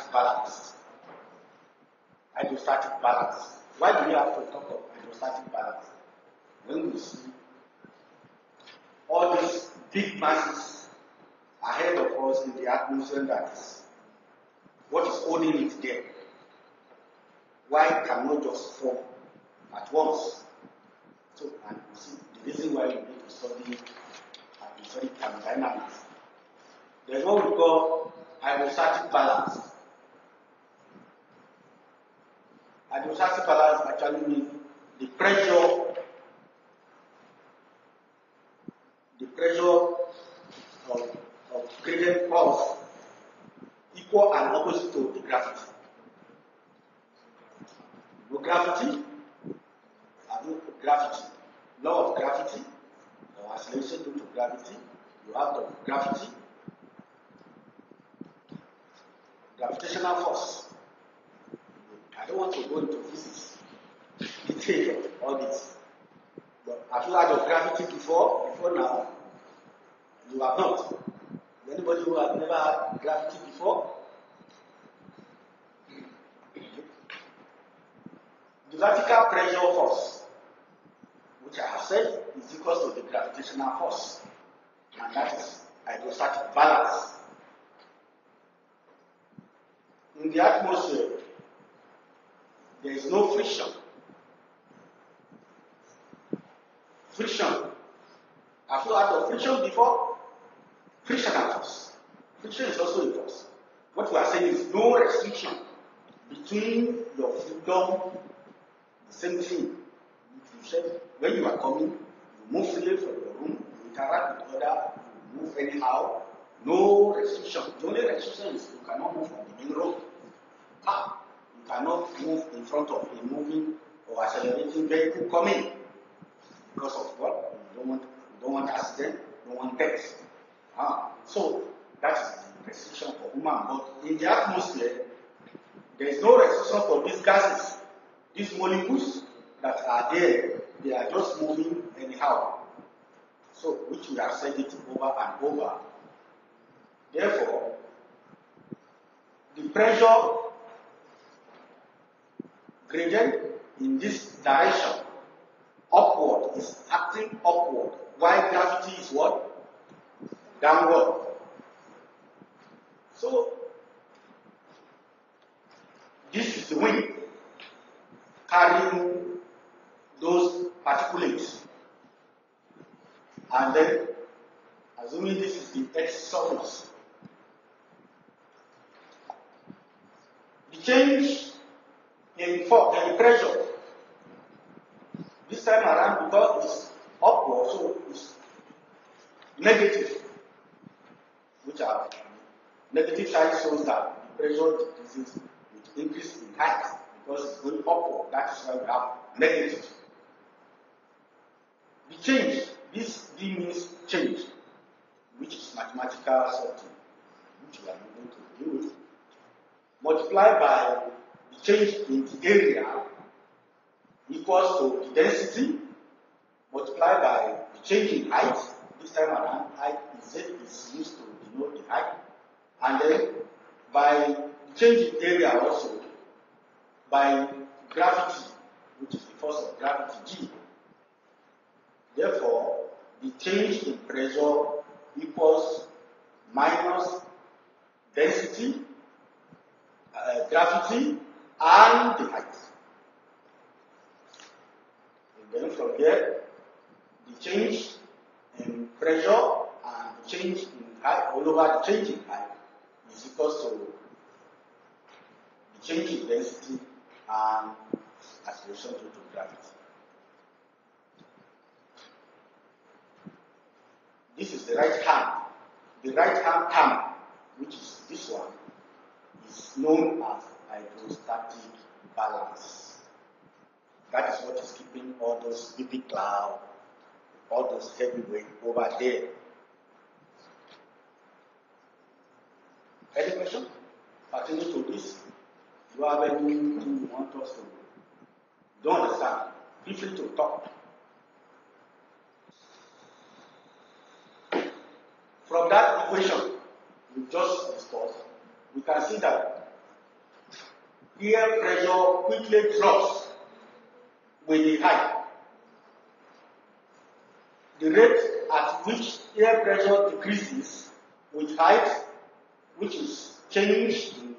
hydrostatic balance. Hydrostatic balance. Why do we have to talk of hydrostatic balance? When we see all these big masses ahead of us in the atmosphere, that is what is holding it there. Why it cannot just form at once? So, and you see the reason why we need to study thermodynamics. There's what we call hydrostatic balance. Hydrostatic balance actually means the pressure of gradient force equal and opposite to the gravity. No gravity, law of gravity, or acceleration due to gravity, you have the gravity, gravitational force. I don't want to go into physics, detail of all this. But have you heard of gravity before? Before now? You have not. Anybody who has never had gravity before? The vertical pressure force, which I have said, is equal to the gravitational force. And that is hydrostatic balance. In the atmosphere, there is no friction. Friction. Have you heard of friction before? Frictional force. Friction is also a force. What we are saying is no restriction between your freedom. The same thing. You said when you are coming, you move freely from your room, you interact with others, you move anyhow. No restriction. The only restriction is you cannot move on the main road. You cannot move in front of a moving or accelerating vehicle coming. Because of what? You don't want accident, you don't want death. So that is the restriction for human. But in the atmosphere, there is no restriction for these gases. These molecules that are there, they are just moving anyhow. So, which we have said it over and over. Therefore, the pressure gradient in this direction, upward, is acting upward, while gravity is what? Downward. So, this is the wind carrying those particulates. And then, assuming this is the Earth's surface, the change in pressure this time around, because it's upward, so it's negative, which are negative side shows that the pressure decreases with increase in height because it's going upward. That is why we have negative. The change, this D means change, which is mathematical something, which we are not going to deal with, multiplied by the change in the area equals to the density multiplied by the change in height. This time around, height is used to denote the height. And then by the change in area also, by gravity, which is the force of gravity, G. Therefore, the change in pressure equals minus density, gravity, and the height. And then from here, the change in pressure and the change in height, all over the change in height, is equal to the change in density and acceleration due to gravity. This is the right hand. The right hand term, which is this one, is known as hydrostatic balance. That is what is keeping all those big clouds, all those heavy weight over there. Any question pertaining to this? Do you have anything you want us to don't understand? Feel free to talk. From that equation we just discussed, we can see that air pressure quickly drops with the height. The rate at which air pressure decreases with height, which is change in,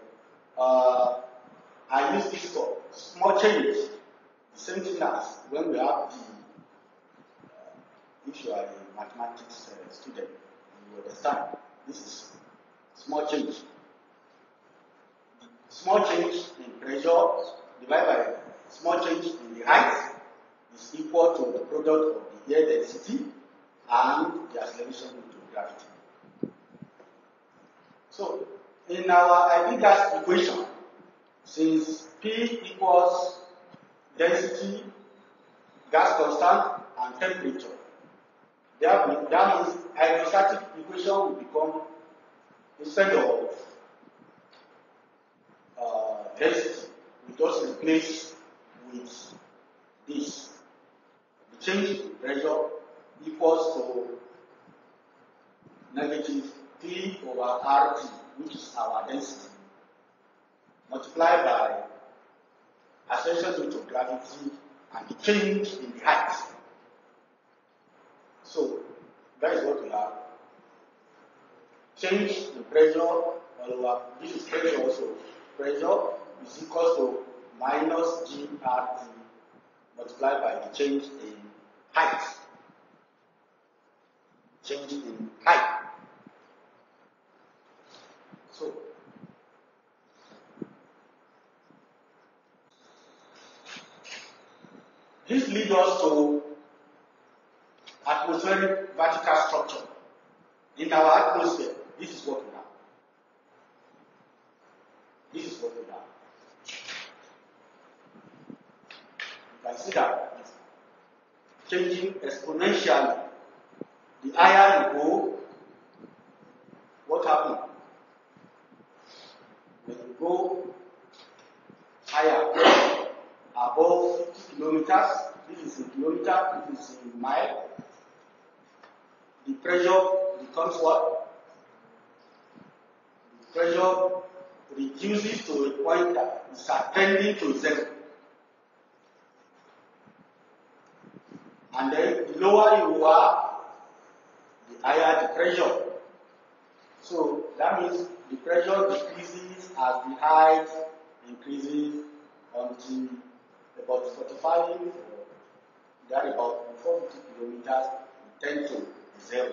I use this for small change, the same thing as when we have the, if you are a mathematics student, you understand, this is small change. Small change in pressure divided by small change in the height is equal to the product of the air density and the acceleration due to gravity. So, in our ideal gas equation, since P equals density, gas constant, and temperature, that means hydrostatic equation will become, instead of density, we just replace with this. The change in pressure equals to negative P over RT, which is our density, multiplied by acceleration due to gravity and the change in the height. So that is what we have. Change in pressure, this is pressure also. Pressure is equal to minus GRT multiplied by the change in height. Change in height. So, this leads us to atmospheric vertical structure. In our atmosphere, this is what we have. This is what we have. You can see that it's changing exponentially. The higher you go, what happens? When you go higher, above 50 kilometers, this is in kilometers, this is in mile, the pressure becomes what? The pressure reduces to a point that is tending to zero. And then the lower you are, the higher the pressure. So that means the pressure decreases as the height increases until about 45, that about 450 kilometers, we tend to zero.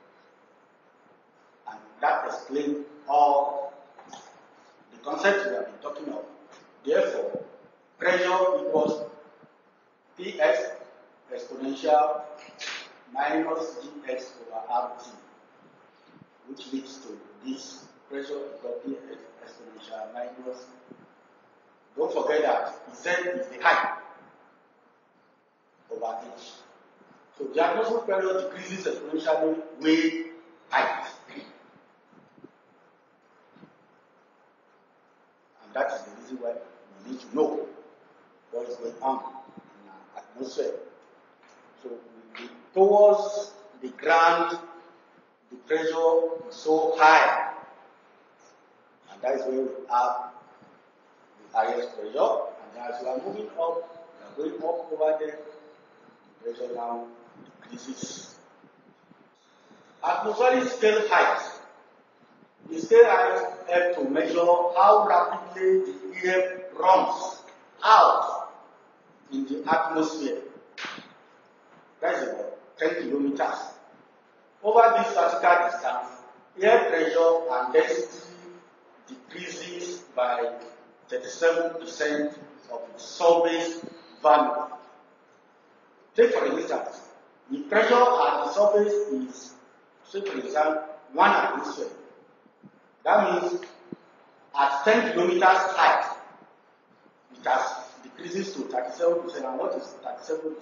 And that explains all the concepts we have been talking of. Therefore, pressure equals Px exponential minus Gx over Rt, which leads to this pressure equal Px exponential minus. Don't forget that Z is the height over h. So the atmospheric pressure decreases exponentially with height. And that is the reason why we need to know what is going on in our atmosphere. So towards the ground, the pressure is so high. And that is where we have the highest pressure. And as we are moving up, we are going up over there, the pressure now decreases. Atmospheric scale height. The scale height helps to measure how rapidly the air runs out in the atmosphere. That is about 10 kilometers. Over this vertical distance, air pressure and density decreases by 37% of its surface value. Take for instance, the pressure at the surface is, say for example, 1 atmosphere. That means at 10 kilometers height, it has decreases to 37%. And what is 37%?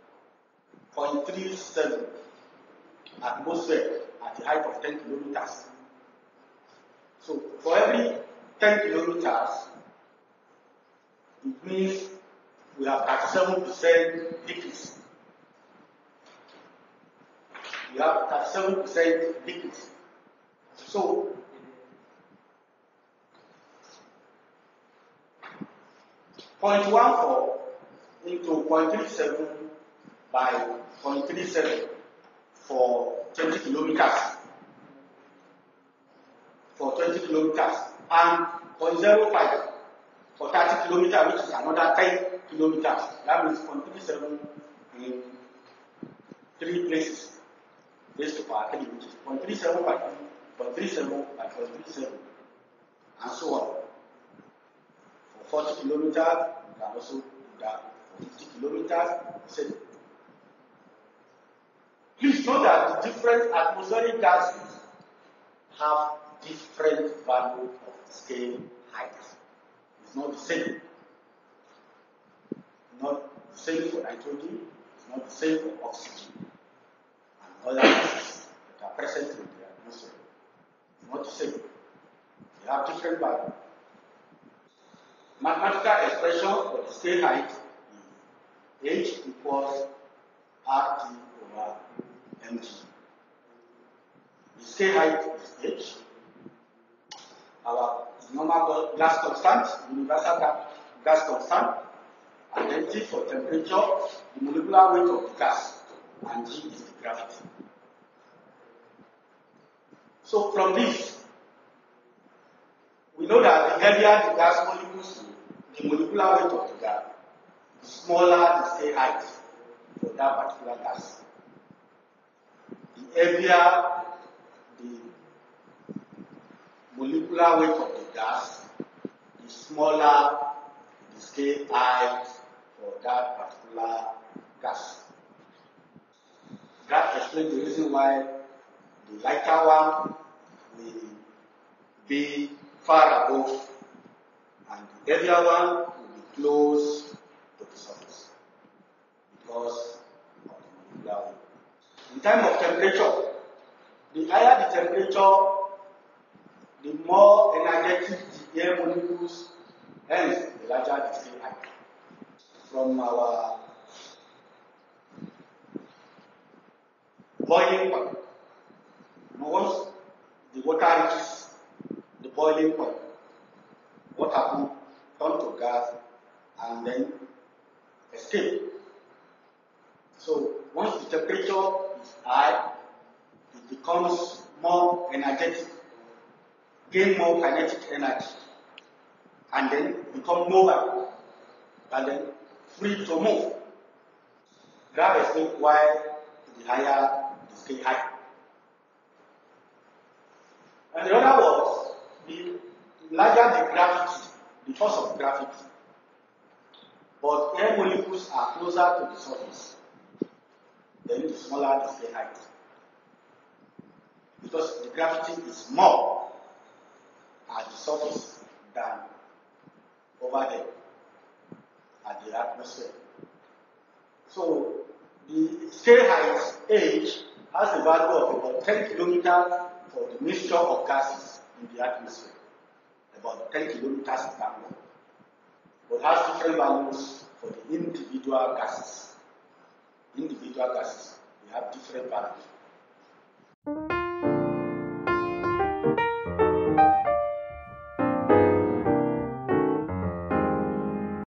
0.37 atmosphere at the height of 10 kilometers. So for every 10 kilometers, it means we have 37% decrease. We have 37% decrease. So 0.14 into 0.37 by 0.37 for 20 kilometers. And 0.05 for 30 kilometers, which is another 10 kilometers. That means 0.37 in 3 places. Raised to power 3, which is 0.37 by 0.37 by 0.37, and so on. For 40 kilometers, you can also do that. For 50 kilometers, etc. Please note that the different atmospheric gases have different value of scale height. It's not the same. Not the same for nitrogen, it's not the same for oxygen, and other gases that are present in the atmosphere. It's not the same. They have different value. Mathematical expression for the scale height is H equals RT over mg. The scale height is H. Our normal gas constant, universal gas constant, identity for temperature, the molecular weight of the gas, and G is the gravity. So from this, we know that the heavier the gas molecules, the molecular weight of the gas, the smaller the scale height for that particular gas. The heavier the molecular weight of the gas, the smaller the scale height for that particular gas. That explains the reason why the lighter one will be far above and the heavier one will be close to the surface because of the molecular weight. In terms of temperature, the higher the temperature, the more energetic the air molecules, hence the larger the scale height. From our boiling point, once the water reaches the boiling point, what happens? Turn to gas and then escape. So once the temperature is high, it becomes more energetic, gain more kinetic energy, and then become mobile, and then free to move. That explains why the higher the scale height. And in other words, the larger the gravity, the force of gravity, but air molecules are closer to the surface, then the smaller the scale height. Because the gravity is more at the surface than over there at the atmosphere. So the scale height H has the value of about 10 kilometers for the mixture of gases in the atmosphere, about 10 kilometers downward, but has different values for the individual gases. Individual gases, they have different values.